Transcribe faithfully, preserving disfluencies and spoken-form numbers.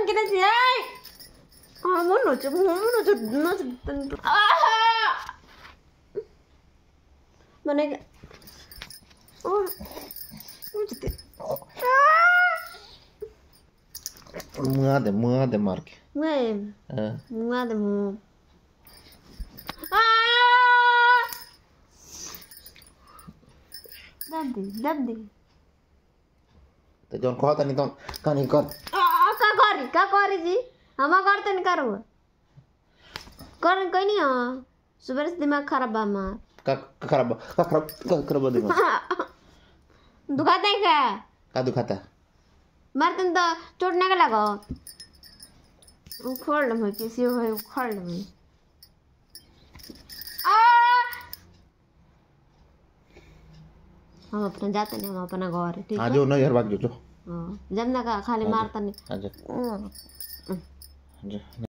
kita sih ay ah mau nuju mau nuju nuju tentu ah mana ke oh nuju ti muat deh muat deh mark muat eh muat deh mu ah daddy daddy तो John कहता नहीं तो कहानी कर का करी का करी जी हम करते नहीं करो कर कोई नहीं हो सुबह से दिमाग खराब है हमारा का खराब का खराब का खराब दिमाग दुखाता है क्या का दुखाता मारते तो चोटने का लगा उखड़ लो मैं किसी हो उखड़ लो मैं हम अपना जाते नहीं हम अपना घर ठीक है आ जाओ ना यार भाग जो हाँ जब ना खाली मारता नहीं आ जाओ